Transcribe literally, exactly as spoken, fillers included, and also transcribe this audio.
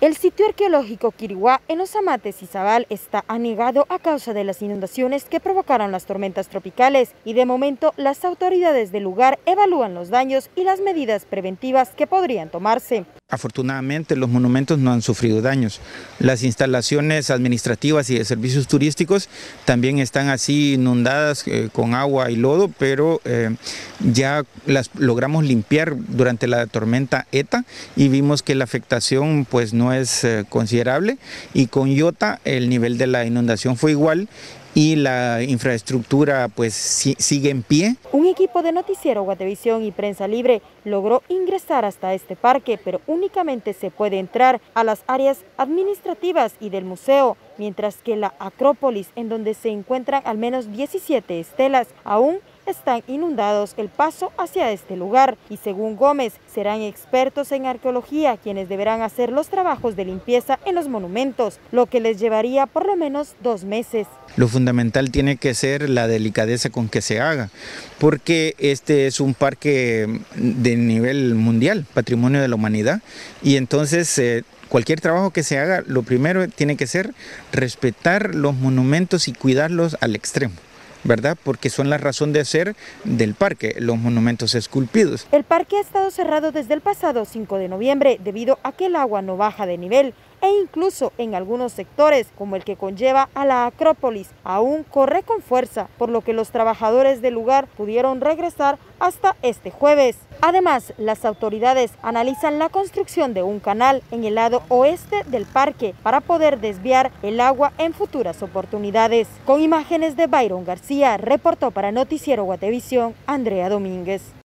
El sitio arqueológico Quiriguá en Los Amates y Zabal está anegado a causa de las inundaciones que provocaron las tormentas tropicales y de momento las autoridades del lugar evalúan los daños y las medidas preventivas que podrían tomarse. Afortunadamente los monumentos no han sufrido daños. Las instalaciones administrativas y de servicios turísticos también están así inundadas eh, con agua y lodo, pero eh, ya las logramos limpiar durante la tormenta ETA y vimos que la afectación pues no es eh, considerable, y con Iota el nivel de la inundación fue igual y la infraestructura pues si, sigue en pie. Un equipo de Noticiero Guatevisión y Prensa Libre logró ingresar hasta este parque, pero únicamente se puede entrar a las áreas administrativas y del museo, mientras que la Acrópolis, en donde se encuentran al menos diecisiete estelas, aún están inundados el paso hacia este lugar, y según Gómez, serán expertos en arqueología quienes deberán hacer los trabajos de limpieza en los monumentos, lo que les llevaría por lo menos dos meses. Lo fundamental tiene que ser la delicadeza con que se haga, porque este es un parque de nivel mundial, patrimonio de la humanidad, y entonces eh, cualquier trabajo que se haga, lo primero tiene que ser respetar los monumentos y cuidarlos al extremo, ¿verdad? Porque son la razón de ser del parque, los monumentos esculpidos. El parque ha estado cerrado desde el pasado cinco de noviembre debido a que el agua no baja de nivel, e incluso en algunos sectores, como el que conlleva a la Acrópolis, aún corre con fuerza, por lo que los trabajadores del lugar pudieron regresar hasta este jueves. Además, las autoridades analizan la construcción de un canal en el lado oeste del parque para poder desviar el agua en futuras oportunidades. Con imágenes de Byron García, reportó para Noticiero Guatevisión, Andrea Domínguez.